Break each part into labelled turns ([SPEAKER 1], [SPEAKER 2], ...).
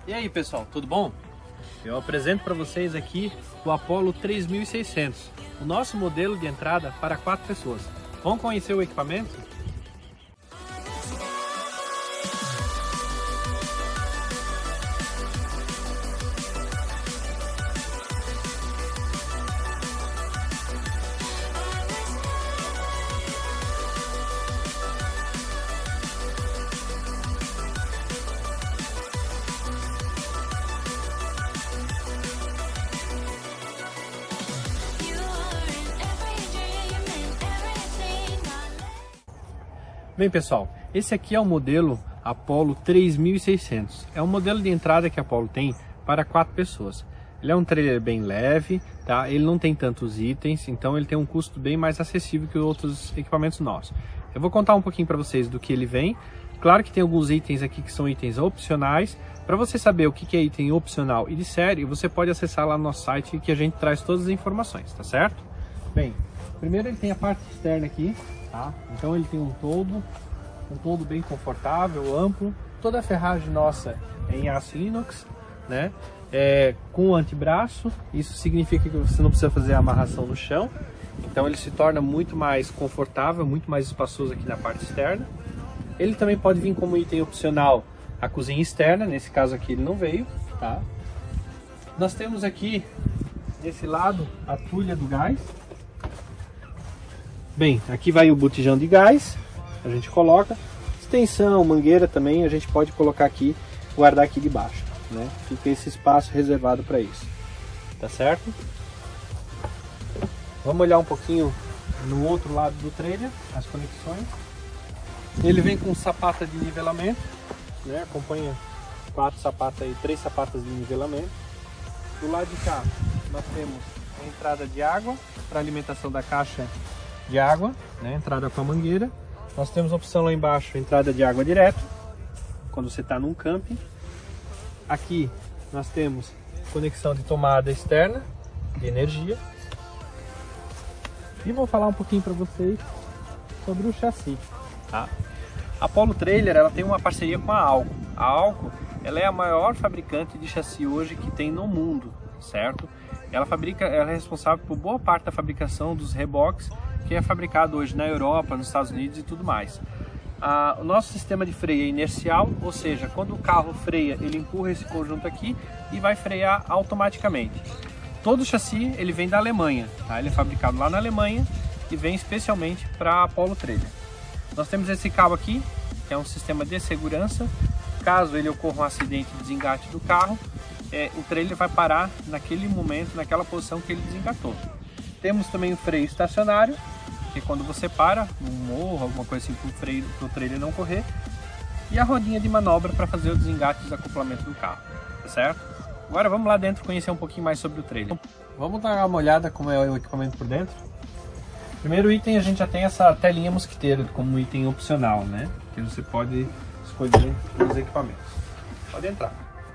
[SPEAKER 1] E aí pessoal, tudo bom? Eu apresento para vocês aqui o Apollo 3600, o nosso modelo de entrada para 4 pessoas. Vamos conhecer o equipamento? Bem pessoal, esse aqui é o modelo Apollo 3600. É um modelo de entrada que a Apollo tem para 4 pessoas. Ele é um trailer bem leve, tá? Ele não tem tantos itens, então ele tem um custo bem mais acessível que outros equipamentos nossos. Eu vou contar um pouquinho para vocês do que ele vem. Claro que tem alguns itens aqui que são itens opcionais. Para você saber o que é item opcional e de série, você pode acessar lá no nosso site que a gente traz todas as informações, tá certo? Bem, primeiro ele tem a parte externa aqui. Tá? Então ele tem um toldo bem confortável, amplo. Toda a ferragem nossa é em aço inox, né? Com antebraço. Isso significa que você não precisa fazer a amarração no chão. Então ele se torna muito mais confortável, muito mais espaçoso aqui na parte externa. Ele também pode vir como item opcional a cozinha externa. Nesse caso aqui ele não veio, tá? Nós temos aqui desse lado a tulha do gás. Bem, aqui vai o botijão de gás, a gente coloca, extensão, mangueira também, a gente pode colocar aqui, guardar aqui debaixo, né? Fica esse espaço reservado para isso, tá certo? Vamos olhar um pouquinho no outro lado do trailer, as conexões. Ele vem com sapata de nivelamento, né? Acompanha 3 sapatas de nivelamento. Do lado de cá, nós temos a entrada de água para alimentação da caixa de água, né? Entrada com a mangueira. Nós temos a opção lá embaixo, entrada de água direto, quando você está num camping. Aqui nós temos conexão de tomada externa de energia. E vou falar um pouquinho para vocês sobre o chassi, tá? A Apollo Trailer, ela tem uma parceria com a Alco. A Alco, ela é a maior fabricante de chassi hoje que tem no mundo, certo? Ela é responsável por boa parte da fabricação dos reboques que é fabricado hoje na Europa, nos Estados Unidos e tudo mais. O nosso sistema de freio é inercial, ou seja, quando o carro freia, ele empurra esse conjunto aqui e vai frear automaticamente. Todo o chassi ele vem da Alemanha, tá? Ele é fabricado lá na Alemanha e vem especialmente para a Apollo Trailer. Nós temos esse cabo aqui, que é um sistema de segurança. Caso ele ocorra um acidente de desengate do carro, o trailer vai parar naquele momento, naquela posição que ele desengatou. Temos também o freio estacionário, que quando você para num morro, alguma coisa assim, para o trailer não correr. E a rodinha de manobra para fazer o desengate e desacoplamento do carro, tá certo? Agora vamos lá dentro conhecer um pouquinho mais sobre o trailer. Vamos dar uma olhada como é o equipamento por dentro. Primeiro item, a gente já tem essa telinha mosquiteira como item opcional, né? Que você pode escolher os equipamentos. Pode entrar.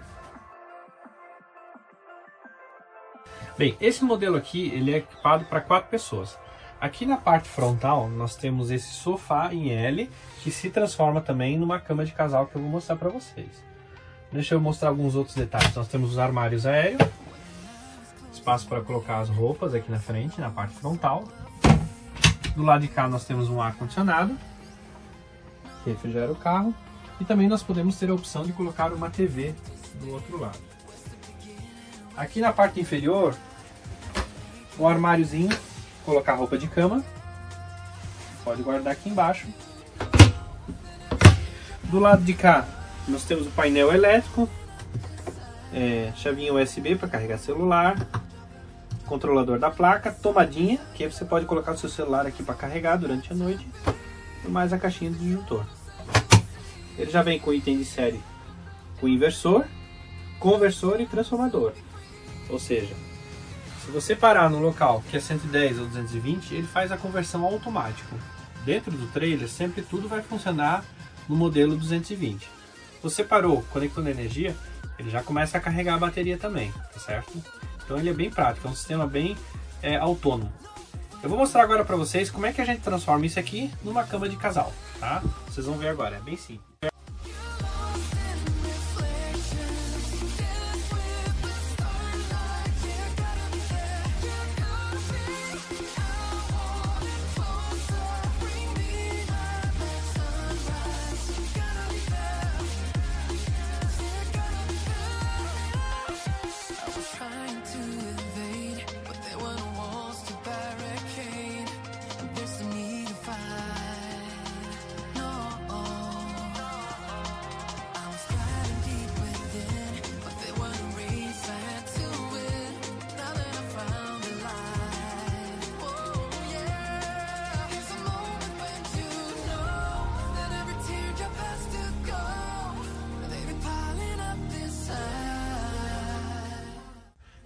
[SPEAKER 1] Bem, esse modelo aqui, ele é equipado para 4 pessoas. Aqui na parte frontal, nós temos esse sofá em L, que se transforma também numa cama de casal, que eu vou mostrar para vocês. Deixa eu mostrar alguns outros detalhes. Nós temos os armários aéreos, espaço para colocar as roupas aqui na frente, na parte frontal. Do lado de cá nós temos um ar-condicionado, que refrigera o carro. E também nós podemos ter a opção de colocar uma TV do outro lado. Aqui na parte inferior, um armáriozinho, colocar roupa de cama, pode guardar aqui embaixo. Do lado de cá, nós temos o painel elétrico, chavinha USB para carregar celular, controlador da placa, tomadinha, que aí você pode colocar o seu celular aqui para carregar durante a noite, e mais a caixinha de disjuntor. Ele já vem com item de série, com inversor, conversor e transformador. Ou seja, se você parar no local que é 110 ou 220, ele faz a conversão automática. Dentro do trailer, sempre tudo vai funcionar no modelo 220. Se você parou, conectou na energia, ele já começa a carregar a bateria também, tá certo? Então ele é bem prático, é um sistema bem autônomo. Eu vou mostrar agora para vocês como é que a gente transforma isso aqui numa cama de casal, tá? Vocês vão ver agora, é bem simples.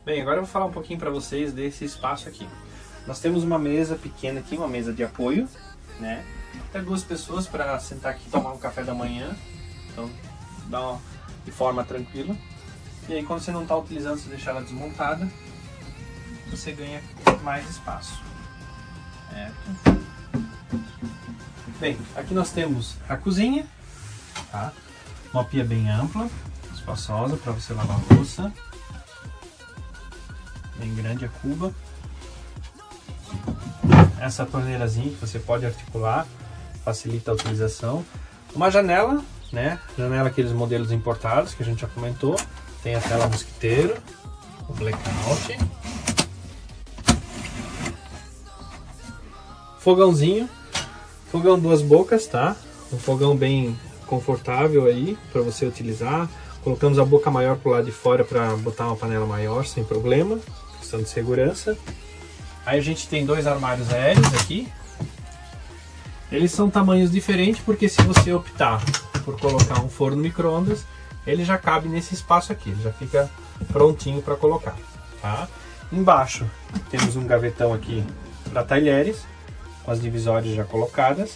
[SPEAKER 1] Bem, agora eu vou falar um pouquinho para vocês desse espaço aqui. Nós temos uma mesa pequena aqui, uma mesa de apoio, né? Até 2 pessoas para sentar aqui e tomar um café da manhã. Então, dá uma de forma tranquila. E aí, quando você não está utilizando, você deixar ela desmontada, você ganha mais espaço. Certo? Bem, aqui nós temos a cozinha, tá? Uma pia bem ampla, espaçosa para você lavar a louça. Bem grande a cuba. Essa torneirazinha que você pode articular, facilita a utilização. Uma janela, né? Janela aqueles modelos importados que a gente já comentou. Tem a tela mosquiteiro, o blackout. Fogãozinho, fogão 2 bocas, tá? Um fogão bem confortável aí para você utilizar. Colocamos a boca maior pro lado de fora para botar uma panela maior sem problema, questão de segurança. Aí a gente tem 2 armários aéreos aqui. Eles são tamanhos diferentes porque se você optar por colocar um forno micro-ondas, ele já cabe nesse espaço aqui, ele já fica prontinho para colocar, tá? Embaixo temos um gavetão aqui para talheres, com as divisórias já colocadas.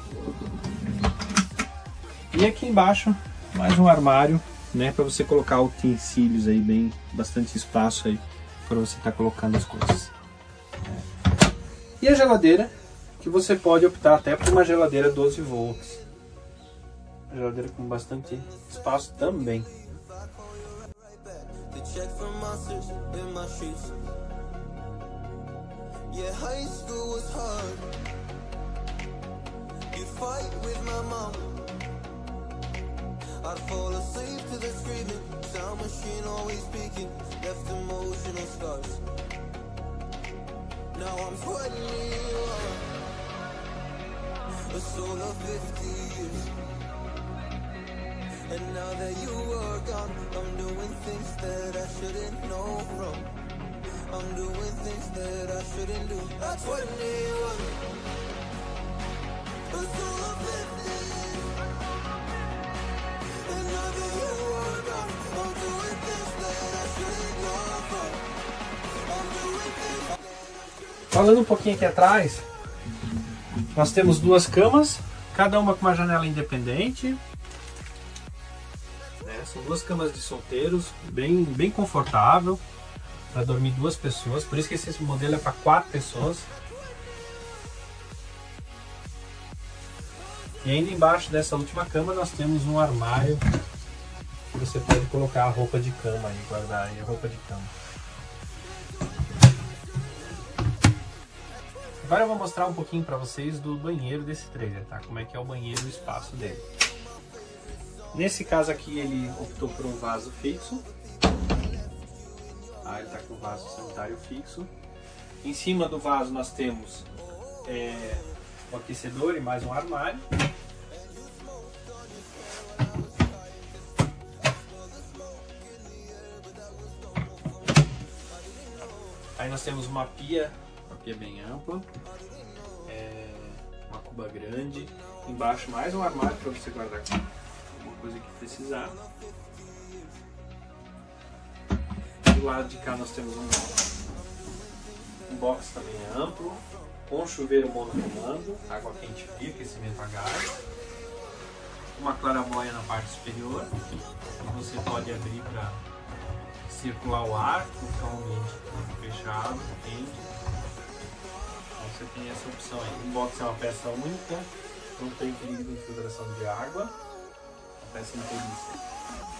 [SPEAKER 1] E aqui embaixo mais um armário, né, para você colocar utensílios aí, bem, bastante espaço aí para você estar colocando as coisas. E a geladeira, que você pode optar até por uma geladeira 12 volts. Uma geladeira com bastante espaço também.
[SPEAKER 2] I'd fall asleep to the screaming, sound machine always speaking, left emotional scars. Now I'm 21, a soul of 50 years. And now that you are gone, I'm doing things that I shouldn't know from. I'm doing things that I shouldn't do. At 21, a soul of 50 years.
[SPEAKER 1] Falando um pouquinho aqui atrás, nós temos 2 camas, cada uma com uma janela independente. São 2 camas de solteiros, bem confortável, para dormir 2 pessoas, por isso que esse modelo é para 4 pessoas. E ainda embaixo dessa última cama nós temos um armário que você pode colocar a roupa de cama e guardar aí a roupa de cama. Agora eu vou mostrar um pouquinho para vocês do banheiro desse trailer, tá? Como é que é o banheiro e o espaço dele. Nesse caso aqui ele optou por um vaso fixo. Ele está com o vaso sanitário fixo. Em cima do vaso nós temos um aquecedor e mais um armário. Aí nós temos uma pia bem ampla, uma cuba grande, embaixo mais um armário para você guardar alguma coisa que precisar. Do lado de cá nós temos um box também amplo, com chuveiro monocomando, água quente fria, aquecimento a gás, uma claraboia na parte superior, que você pode abrir para circular o ar, ficar um ambiente fechado, quente. Você tem essa opção aí. O box é uma peça única, não tem perigo de infiltração de água, uma peça inteiriça.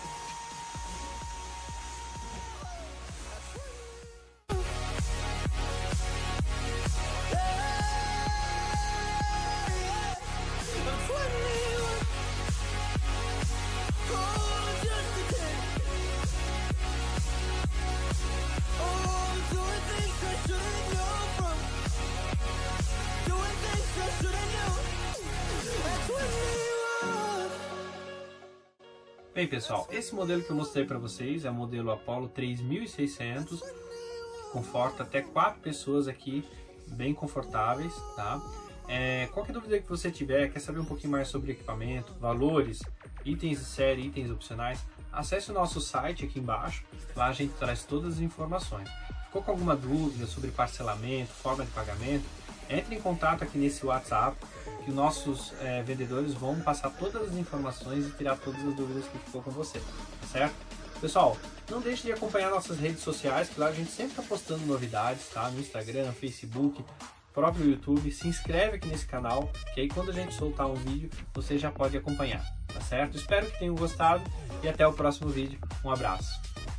[SPEAKER 1] Bem pessoal, esse modelo que eu mostrei para vocês é o modelo Apollo 3600, que conforta até 4 pessoas aqui, bem confortáveis, tá? Qualquer dúvida que você tiver, quer saber um pouquinho mais sobre equipamento, valores, itens de série, itens opcionais, acesse o nosso site aqui embaixo, lá a gente traz todas as informações. Ficou com alguma dúvida sobre parcelamento, forma de pagamento? Entre em contato aqui nesse WhatsApp, que os nossos vendedores vão passar todas as informações e tirar todas as dúvidas que ficou com você, tá certo? Pessoal, não deixe de acompanhar nossas redes sociais, que lá a gente sempre está postando novidades, tá? No Instagram, Facebook, próprio YouTube. Se inscreve aqui nesse canal, que aí quando a gente soltar um vídeo, você já pode acompanhar, tá certo? Espero que tenham gostado e até o próximo vídeo. Um abraço!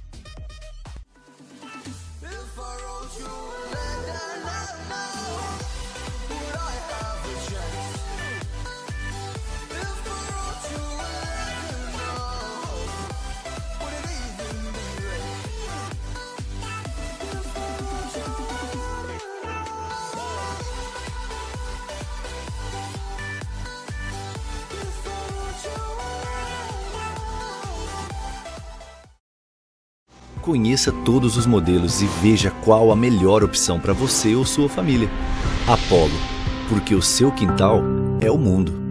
[SPEAKER 3] Conheça todos os modelos e veja qual a melhor opção para você ou sua família. Apollo, porque o seu quintal é o mundo.